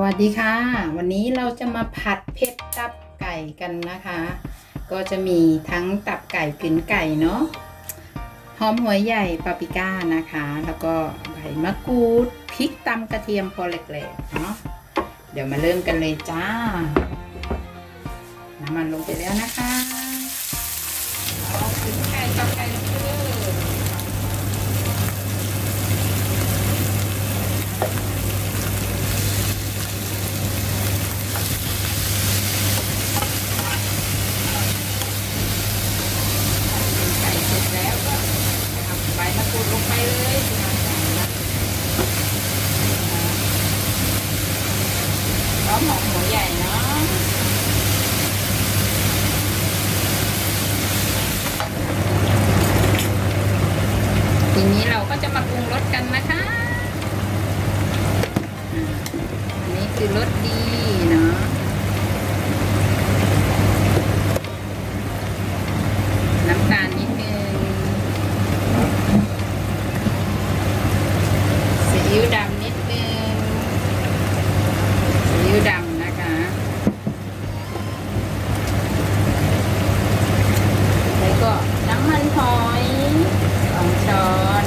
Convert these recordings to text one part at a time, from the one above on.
วัสดีค่ะวันนี้เราจะมาผัดเผ็ดตับไก่กันนะคะก็จะมีทั้งตับไก่กึ๋นไก่เนาะหอมหัวใหญ่ปาปริก้านะคะแล้วก็ใบมะกรูดพริกตำกระเทียมพอเล็กๆเนาะเดี๋ยวมาเริ่มกันเลยจ้าน้ำมันลงไปแล้วนะคะเอากึ๋นไก่ตับไก่ลงไปเลยใบมะกรูดลงไปเลยพร้อมหอมหัวใหญ่เนาะทีนี้เราก็จะมาปรุงรสกันนะคะอันนี้คือรสดีเนาะน้ำตาลนิดนึงซีอิ๊วดำนิดนึงซีอิ๊วดำนะคะแล้วก็น้ำมันหอย2 ช้อน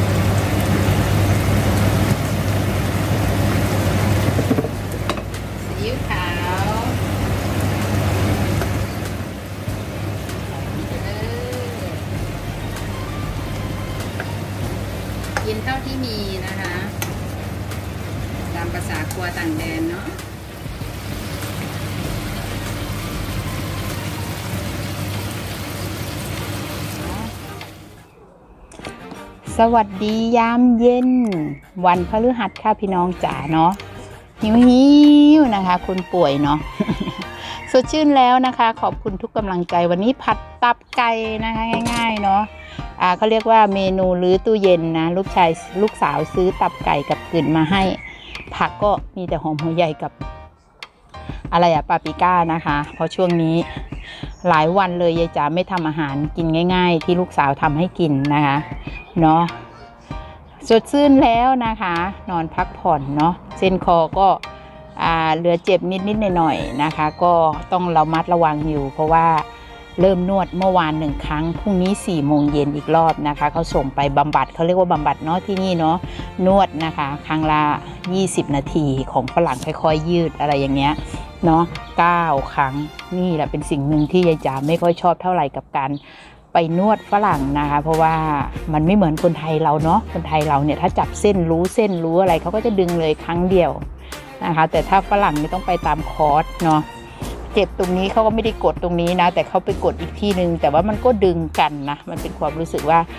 ซีอิ๊วขาวกินเท่าที่มีนะคะตามภาษาครัวต่างแดนเนาะสวัสดียามเย็นวันพฤหัสค่ะพี่น้องจ๋าเนาะหิวนะคะคนป่วยเนาะ สดชื่นแล้วนะคะขอบคุณทุกกำลังใจวันนี้ผัดตับไก่นะคะง่ายๆเนาะเขาเรียกว่าเมนูรื้อตู้เย็นนะลูกสาวซื้อตับไก่กับกึ่นมาให้ผักก็มีแต่หอมหัวใหญ่กับอะไรปาปริก้านะคะเพราะช่วงนี้หลายวันเลยยายจ๋าไม่ทำอาหารกินง่ายๆที่ลูกสาวทำให้กินนะคะเนาะสดชื่นแล้วนะคะนอนพักผ่อนเนาะเส้นคอก็เหลือเจ็บนิดๆหน่อยๆนะคะก็ต้องระมัดระวังอยู่เพราะว่าเริ่มนวดเมื่อวาน1 ครั้งพรุ่งนี้4 โมงเย็นอีกรอบนะคะเขาส่งไปบำบัดเขาเรียกว่าบำบัดเนาะที่นี่เนาะนวดนะคะครั้งละ20 นาทีของฝรั่งค่อยๆยืดอะไรอย่างเงี้ยเนาะ9 ครั้งนี่แหละเป็นสิ่งหนึ่งที่ยายจ๋าไม่ค่อยชอบเท่าไหร่กับการไปนวดฝรั่งนะคะเพราะว่ามันไม่เหมือนคนไทยเราเนาะคนไทยเราเนี่ยถ้าจับเส้นรู้อะไรเขาก็จะดึงเลยครั้งเดียวนะคะแต่ถ้าฝรั่งนี่ต้องไปตามคอร์สเนาะเจ็บตรงนี้เขาก็ไม่ได้กดตรงนี้นะแต่เขาไปกดอีกที่หนึ่งแต่ว่ามันก็ดึงกันนะมันเป็นความรู้สึกว่า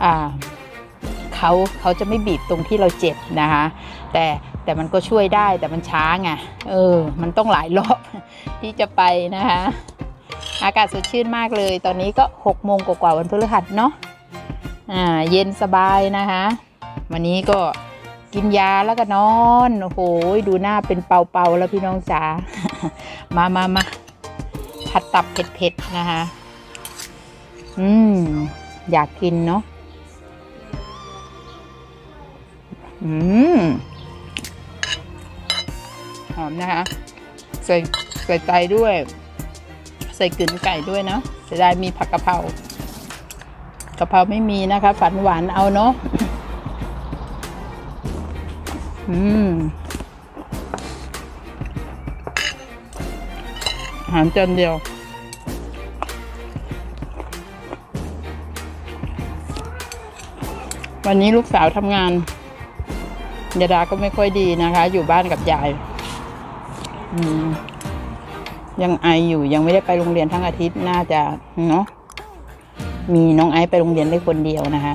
เขาจะไม่บีบตรงที่เราเจ็บนะคะแต่มันก็ช่วยได้แต่มันช้าไงมันต้องหลายรอบที่จะไปนะคะอากาศสดชื่นมากเลยตอนนี้ก็6 โมงกว่าวันพฤหัสเนาะเย็นสบายนะคะวันนี้ก็กินยาแล้วก็นอนโอ้โหดูหน้าเป็นเป่าๆแล้วพี่น้องจ๋า มาผัดตับเผ็ดๆนะคะอยากกินเนาะหอมนะคะใส่ไก่ด้วยใส่กึ๋นไก่ด้วยเนาะจะได้มีผักกะเพรากะเพราไม่มีนะคะฝันหวานเอาเนาะอาหารจานเดียววันนี้ลูกสาวทำงานยาดาก็ไม่ค่อยดีนะคะอยู่บ้านกับยายยังไออยู่ยังไม่ได้ไปโรงเรียนทั้งอาทิตย์น่าจะเนาะมีน้องไอไปโรงเรียนได้คนเดียวนะคะ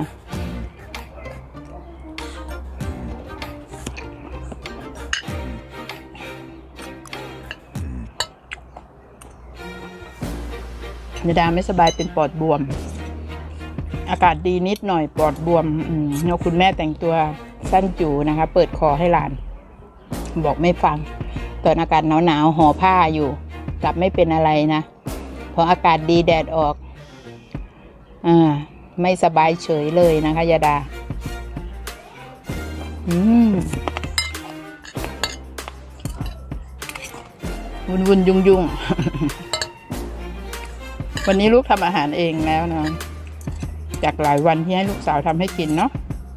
ยาดาไม่สบายเป็นปอดบวมอากาศดีนิดหน่อยปอดบวมแล้วคุณแม่แต่งตัวสั้นจูนะคะเปิดคอให้หลานบอกไม่ฟังตอนอากาศหนาวห่อผ้าอยู่กลับไม่เป็นอะไรนะพออากาศดีแดดออกไม่สบายเฉยเลยนะคะยาดาวุ่นยุ่งๆ วันนี้ลูกทำอาหารเองแล้วนะจากหลายวันที่ให้ลูกสาวทำให้กินเนาะ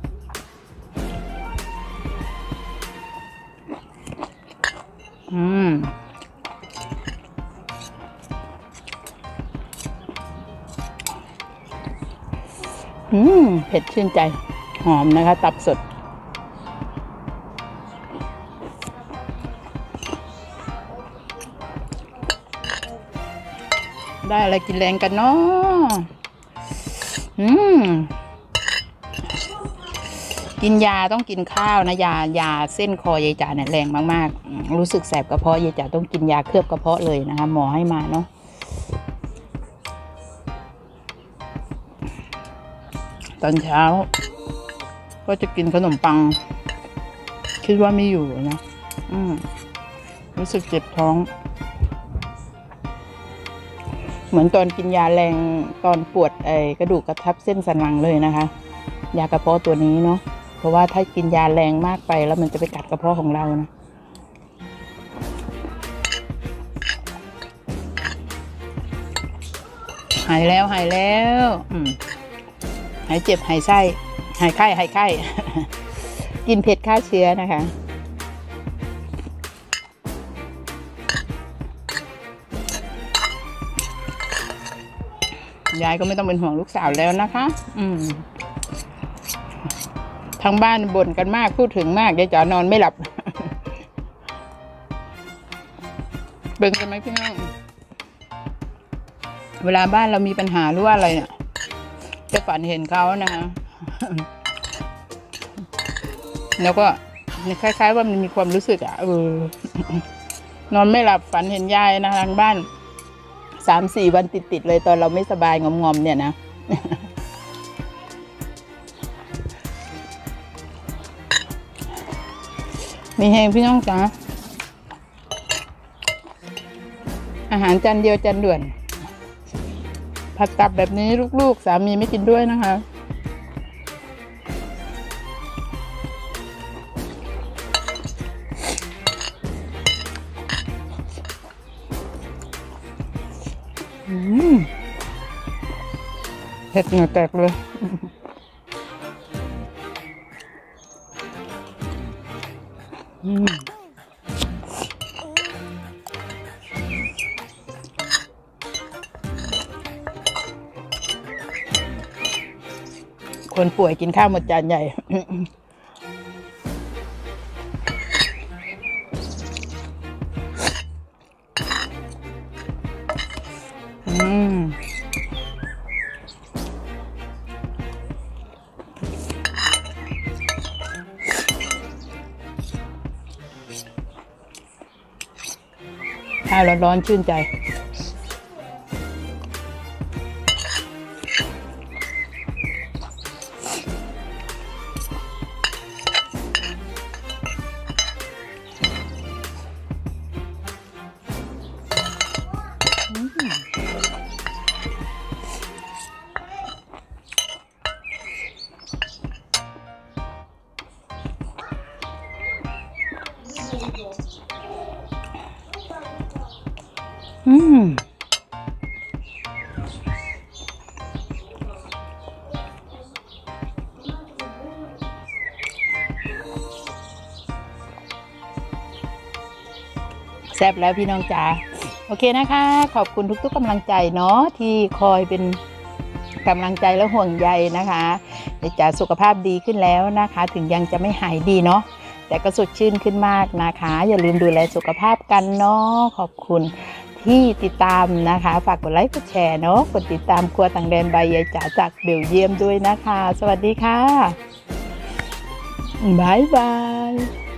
เผ็ดชื่นใจหอมนะคะตับสดได้อะไรกินแรงกันเนาะกินยาต้องกินข้าวนะยาเส้นคอยายจ๋าเนี่ยแรงมากๆรู้สึกแสบกระเพาะยายจ๋าต้องกินยาเคลือบกระเพาะเลยนะคะหมอให้มาเนาะตอนเช้าก็จะกินขนมปังคิดว่าไม่อยู่นะรู้สึกเจ็บท้องเหมือนตอนกินยาแรงตอนปวดกระดูกกระทับเส้นสันหลังเลยนะคะยากระเพาะตัวนี้เนาะเพราะว่าถ้ากินยาแรงมากไปแล้วมันจะไปกัดกระเพาะของเรานะหายแล้วหายเจ็บหายไส้หายไข้กินเผ็ดฆ่าเชื้อนะคะยายก็ไม่ต้องเป็นห่วงลูกสาวแล้วนะคะทางบ้านบ่นกันมากพูดถึงมากยายจ๋านอนไม่หลับเบิ่งกันไหมพี่น้องเวลาบ้านเรามีปัญหาหรือว่าอะไรเนี่ยจะฝันเห็นเขานะคะแล้วก็คล้ายๆว่ามันมีความรู้สึกนอนไม่หลับฝันเห็นยายนะทางบ้าน3-4 วันติดเลยตอนเราไม่สบายงอมๆเนี่ยนะมีแห้งพี่น้องจ๋าอาหารจานเดียวจานด่วนผัดตับแบบนี้ลูกๆสามีไม่กินด้วยนะคะเผ็ดเหงื่อแตกเลยคนป่วยกินข้าวหมดจานใหญ่ข้าวร้อนๆชื่นใจแซ่บแล้วพี่น้องจ๋าโอเคนะคะขอบคุณทุกๆกำลังใจเนาะที่คอยเป็นกำลังใจและห่วงใยนะคะจ๋าสุขภาพดีขึ้นแล้วนะคะถึงยังจะไม่หายดีเนาะแต่ก็สดชื่นขึ้นมากนะคะอย่าลืมดูแลสุขภาพกันเนาะขอบคุณที่ติดตามนะคะฝากกดไลค์กดแชร์เนาะกดติดตามครัวต่างแดนใบยายจ๋าจากเบลเยียมด้วยนะคะสวัสดีค่ะบ๊ายบาย